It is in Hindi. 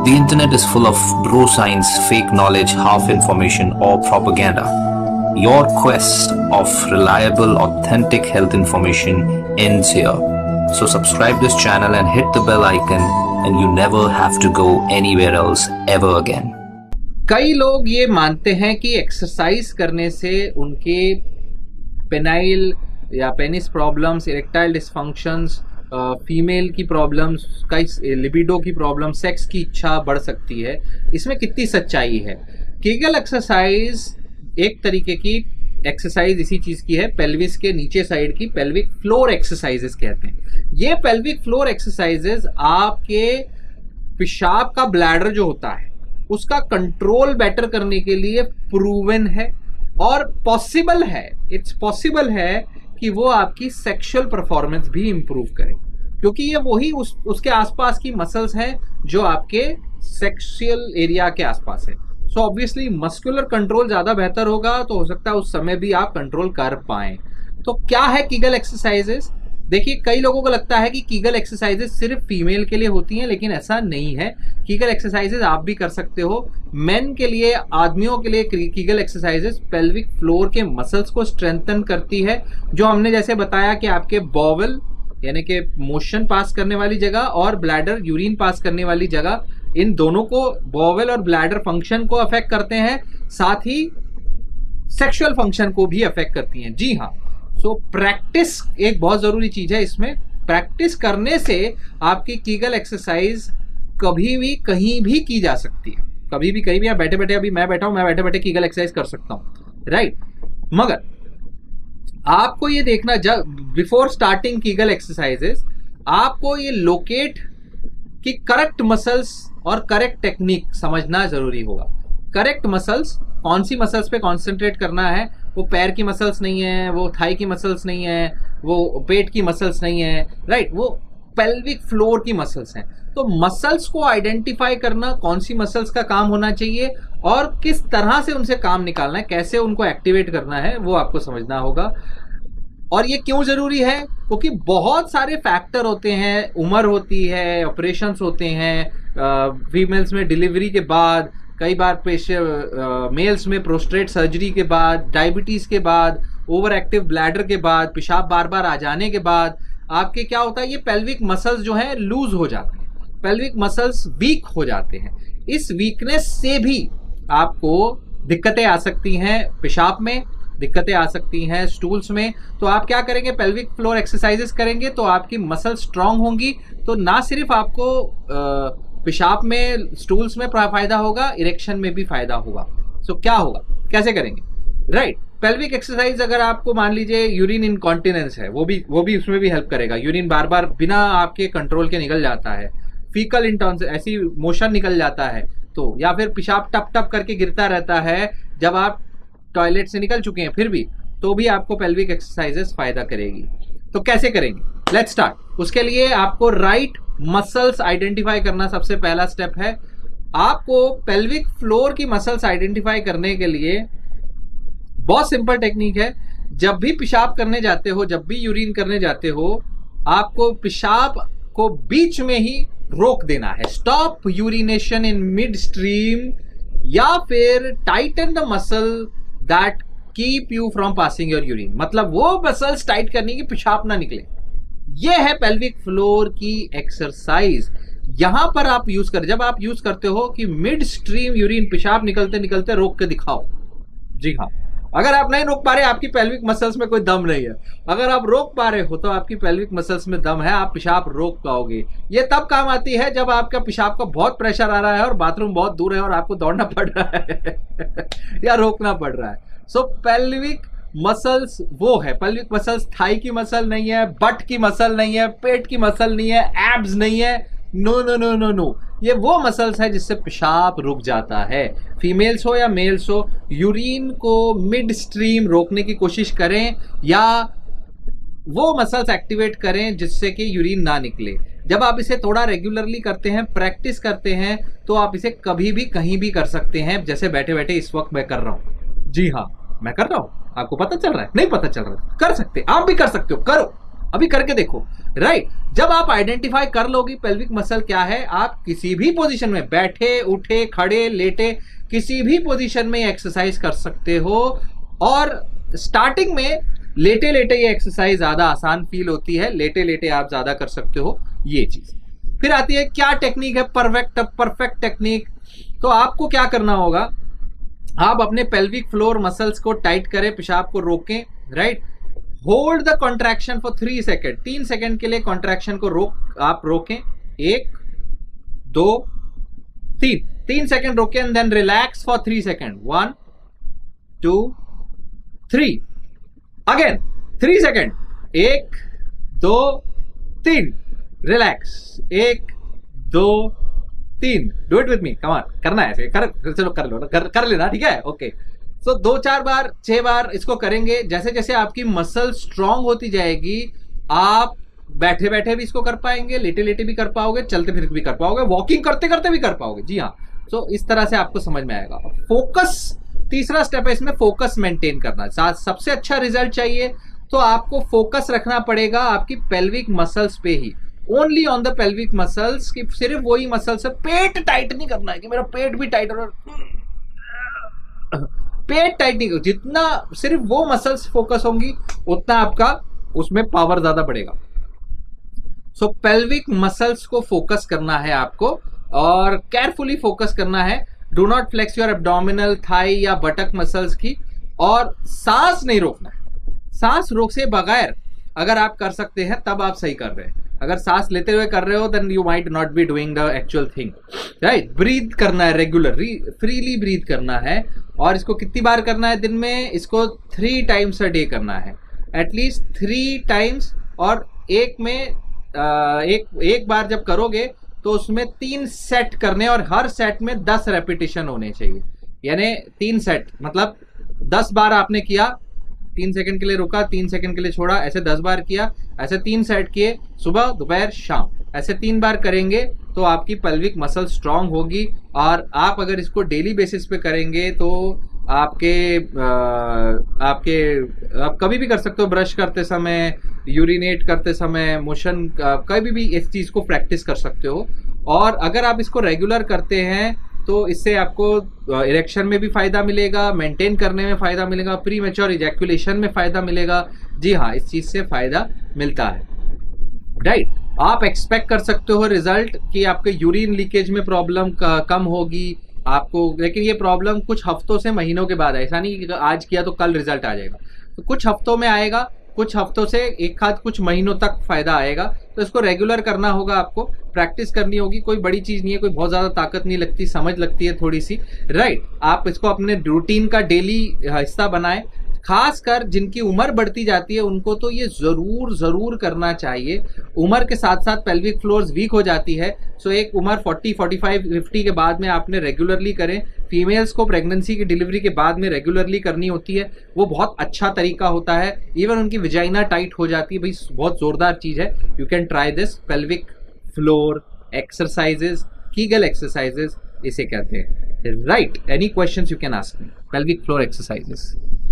The internet is full of bro science, fake knowledge, half information, or propaganda. Your quest of reliable, authentic health information ends here. So subscribe this channel and hit the bell icon and you never have to go anywhere else ever again. कई लोग ये मानते हैं कि एक्सरसाइज करने से उनके पेनाइल या penis problems, erectile dysfunctions, female की प्रॉब्लम्स, कई लिबिडो की प्रॉब्लम, सेक्स की इच्छा बढ़ सकती है। इसमें कितनी सच्चाई है? कीगल एक्सरसाइज एक तरीके की एक्सरसाइज इसी चीज की है, पेल्विस के नीचे साइड की पेल्विक फ्लोर एक्सरसाइजेस कहते हैं। ये पेल्विक फ्लोर एक्सरसाइजेस आपके पेशाब का ब्लैडर जो होता है उसका कंट्रोल बेटर करने के लिए प्रूवन है और पॉसिबल है, इट्स पॉसिबल है कि वो आपकी सेक्सुअल परफॉर्मेंस भी इंप्रूव करे, क्योंकि ये वही उसके आसपास की मसल्स हैं जो आपके सेक्सुअल एरिया के आसपास है। सो ऑब्वियसली मस्कुलर कंट्रोल ज्यादा बेहतर होगा, तो हो सकता है उस समय भी आप कंट्रोल कर पाएं। तो क्या है कीगल एक्सरसाइजेस? देखिए, कई लोगों को लगता है कि कीगल एक्सरसाइजेस सिर्फ फीमेल के लिए होती हैं, लेकिन ऐसा नहीं है। कीगल एक्सरसाइजेस आप भी कर सकते हो। मेन के लिए, आदमियों के लिए कीगल एक्सरसाइजेस पेल्विक फ्लोर के मसल्स को स्ट्रेंथन करती है, जो हमने जैसे बताया कि आपके बॉवल यानी कि मोशन पास करने वाली जगह और ब्लैडर यूरिन पास करने वाली जगह, इन दोनों को, बॉवल और ब्लैडर फंक्शन को अफेक्ट करते हैं, साथ ही सेक्सुअल फंक्शन को भी अफेक्ट करती हैं। जी हाँ, सो प्रैक्टिस एक बहुत जरूरी चीज है। इसमें प्रैक्टिस करने से आपकी कीगल एक्सरसाइज कभी भी कहीं भी की जा सकती है, कभी भी कहीं भी। आप बैठे बैठे, अभी मैं बैठा हूं, मैं बैठे बैठे कीगल एक्सरसाइज कर सकता हूं, राइट। मगर आपको ये देखना, जब बिफोर स्टार्टिंग कीगल एक्सरसाइजेस आपको ये लोकेट कि करेक्ट मसल्स और करेक्ट टेक्निक समझना जरूरी होगा। करेक्ट मसल्स, कौन सी मसल्स पे कॉन्सेंट्रेट करना है, वो पैर की मसल्स नहीं है, वो थाई की मसल्स नहीं है, वो पेट की मसल्स नहीं है, राइट, वो पेल्विक फ्लोर की मसल्स हैं। तो मसल्स को आइडेंटिफाई करना, कौन सी मसल्स का काम होना चाहिए और किस तरह से उनसे काम निकालना है, कैसे उनको एक्टिवेट करना है, वो आपको समझना होगा। और ये क्यों जरूरी है? क्योंकि बहुत सारे फैक्टर होते हैं, उम्र होती है, ऑपरेशंस होते हैं, फीमेल्स में डिलीवरी के बाद, कई बार मेल्स में प्रोस्टेट सर्जरी के बाद, डायबिटीज के बाद, ओवर एक्टिव ब्लैडर के बाद, पेशाब बार बार आ जाने के बाद आपके क्या होता है, ये पेल्विक मसल्स जो हैं लूज हो जाते हैं, पेल्विक मसल्स वीक हो जाते हैं। इस वीकनेस से भी आपको दिक्कतें आ सकती हैं, पेशाब में दिक्कतें आ सकती हैं, स्टूल्स में। तो आप क्या करेंगे, पेल्विक फ्लोर एक्सरसाइजेस करेंगे तो आपकी मसल स्ट्रांग होंगी, तो ना सिर्फ आपको पेशाब में, स्टूल्स में फायदा होगा, इरेक्शन में भी फायदा होगा। सो क्या होगा, कैसे करेंगे, राइट। पेल्विक एक्सरसाइज, अगर आपको मान लीजिए यूरिन इनकॉन्टिनेंस है, वो भी उसमें भी हेल्प करेगा। यूरिन बार बार बिना आपके कंट्रोल के निकल जाता है, फीकल इंटॉन्स, ऐसी मोशन निकल जाता है, तो या फिर पेशाब टप टप करके गिरता रहता है जब आप टॉयलेट से निकल चुके हैं फिर भी, तो भी आपको पेल्विक एक्सरसाइजेस फायदा करेगी। तो कैसे करेंगे, लेट्स स्टार्ट। उसके लिए आपको राइट मसल्स आइडेंटिफाई करना सबसे पहला स्टेप है। आपको पेल्विक फ्लोर की मसल्स आइडेंटिफाई करने के लिए बहुत सिंपल टेक्निक है। जब भी पेशाब करने जाते हो, जब भी यूरिन करने जाते हो, आपको पेशाब को बीच में ही रोक देना है। Stop urination in mid stream, या फिर tighten the muscle that keep you from passing your urine, मतलब वो मसल्स टाइट करनी कि पेशाब ना निकले। ये है पेल्विक फ्लोर की एक्सरसाइज। यहां पर आप यूज कर, जब आप यूज करते हो कि मिड स्ट्रीम यूरिन, पेशाब निकलते निकलते रोक के दिखाओ। जी हाँ, अगर आप नहीं रोक पा रहे, आपकी पेल्विक मसल्स में कोई दम नहीं है। अगर आप रोक पा रहे हो तो आपकी पेल्विक मसल्स में दम है, आप पेशाब रोक पाओगे। ये तब काम आती है जब आपका पेशाब का बहुत प्रेशर आ रहा है और बाथरूम बहुत दूर है और आपको दौड़ना पड़ रहा है या रोकना पड़ रहा है। सो पेल्विक मसल्स वो है, पेल्विक मसल्स थाई की मसल नहीं है, बट की मसल नहीं है, पेट की मसल नहीं है, एब्स नहीं है, no no no no no. ये वो मसल्स है जिससे पेशाब रुक जाता है। फीमेल्स हो या मेल्स हो, यूरिन को मिड स्ट्रीम रोकने की कोशिश करें या वो मसल्स एक्टिवेट करें जिससे कि यूरिन ना निकले। जब आप इसे थोड़ा रेगुलरली करते हैं, प्रैक्टिस करते हैं, तो आप इसे कभी भी कहीं भी कर सकते हैं, जैसे बैठे बैठे इस वक्त मैं कर रहा हूं। जी हाँ, मैं कर रहा हूं, आपको पता चल रहा है? नहीं पता चल रहा है, कर सकते, आप भी कर सकते हो, करो। अभी करके देखो, राइट। जब आप आइडेंटिफाई कर लोगी पेल्विक मसल क्या है, आप किसी भी पोजीशन में, बैठे उठे खड़े लेटे, किसी भी पोजीशन में एक्सरसाइज कर सकते हो। और स्टार्टिंग में लेटे लेटे ये एक्सरसाइज ज्यादा आसान फील होती है, लेटे लेटे आप ज्यादा कर सकते हो ये चीज। फिर आती है क्या टेक्निक है, परफेक्ट टेक्निक। तो आपको क्या करना होगा, आप अपने पेल्विक फ्लोर मसल्स को टाइट करें, पेशाब को रोकें, right. Hold the contraction for 3 second, 3 second के लिए कॉन्ट्रैक्शन को आप रोकें, 1 2 3 सेकेंड रोकें, and then relax for 3 second, 1 2 3, again 3 second, 1 2 3, relax, 1 2 3, do it with me, come on, करना है ऐसे, चलो कर लो, कर लेना, ठीक है, ओके। सो 2-4 बार 6 बार इसको करेंगे। जैसे जैसे आपकी मसल स्ट्रांग होती जाएगी, आप बैठे बैठे भी इसको कर पाएंगे, लेटे लेटे भी कर पाओगे, चलते फिर भी कर पाओगे, वॉकिंग करते करते भी कर पाओगे, जी हाँ। सो इस तरह से आपको समझ में आएगा। फोकस, तीसरा स्टेप है इसमें, फोकस मेंटेन करना। सबसे अच्छा रिजल्ट चाहिए तो आपको फोकस रखना पड़ेगा आपकी पेल्विक मसल्स पे ही, only on the pelvic muscles, की सिर्फ वही मसल्स है। पेट टाइट नहीं करना है कि मेरा पेट भी टाइट हो, पेट टाइट नहीं, जितना सिर्फ वो मसल्स फोकस होंगी उतना आपका उसमें पावर ज्यादा बढ़ेगा। सो पेल्विक मसल्स को फोकस करना है आपको, और केयरफुली फोकस करना है। Do not flex your abdominal, thigh या बटक मसल्स की, और सांस नहीं रोकना है। सांस रोक से बगैर अगर आप कर सकते हैं तब आप सही कर रहे हैं। अगर सांस लेते हुए कर रहे हो then you might not be doing the actual thing, right. Breathe करना है, रेगुलर फ्रीली ब्रीथ करना है। और इसको कितनी बार करना है दिन में, इसको 3 टाइम्स अ डे करना है, एटलीस्ट 3 टाइम्स। और एक में एक बार जब करोगे तो उसमें 3 सेट करने, और हर सेट में 10 रेपिटेशन होने चाहिए। यानी 3 सेट मतलब 10 बार आपने किया, 3 सेकंड के लिए रुका, 3 सेकंड के लिए छोड़ा, ऐसे 10 बार किया, ऐसे 3 सेट किए, सुबह दोपहर शाम, ऐसे 3 बार करेंगे तो आपकी पेल्विक मसल स्ट्रांग होगी। और आप अगर इसको डेली बेसिस पे करेंगे तो आप कभी भी कर सकते हो, ब्रश करते समय, यूरिनेट करते समय, मोशन, कभी भी इस चीज को प्रैक्टिस कर सकते हो। और अगर आप इसको रेगुलर करते हैं तो इससे आपको इरेक्शन में भी फायदा मिलेगा, मेंटेन करने में फायदा मिलेगा, प्री मैच्योर इजैकुलेशन में फायदा मिलेगा। जी हाँ, इस चीज से फायदा मिलता है, राइट। आप एक्सपेक्ट कर सकते हो रिजल्ट कि आपके यूरिन लीकेज में प्रॉब्लम कम होगी आपको, लेकिन ये प्रॉब्लम कुछ हफ्तों से महीनों के बाद, ऐसा नहीं कि आज किया तो कल रिजल्ट आ जाएगा। तो कुछ हफ्तों में आएगा, कुछ हफ्तों से कुछ महीनों तक फायदा आएगा। तो इसको रेगुलर करना होगा, आपको प्रैक्टिस करनी होगी। कोई बड़ी चीज नहीं है, कोई बहुत ज्यादा ताकत नहीं लगती, समझ लगती है थोड़ी सी, राइट। आप इसको अपने रूटीन का डेली हिस्सा बनाएं। खासकर जिनकी उम्र बढ़ती जाती है उनको तो ये जरूर करना चाहिए। उम्र के साथ साथ पेल्विक फ्लोर्स वीक हो जाती है, सो एक उम्र 40, 45, 50 के बाद में आपने रेगुलरली करें। फीमेल्स को प्रेगनेंसी की डिलीवरी के बाद में रेगुलरली करनी होती है, वो बहुत अच्छा तरीका होता है। इवन उनकी विजाइना टाइट हो जाती है, भाई बहुत जोरदार चीज है। You can try this pelvic floor exercises, Kegel exercises इसे कहते हैं, right. Any questions you can ask me, pelvic floor exercises.